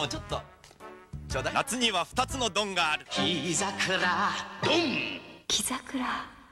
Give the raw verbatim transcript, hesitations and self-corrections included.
もちょっとちょうだい。 夏には二つのドンがある。 木桜ドン。 木桜。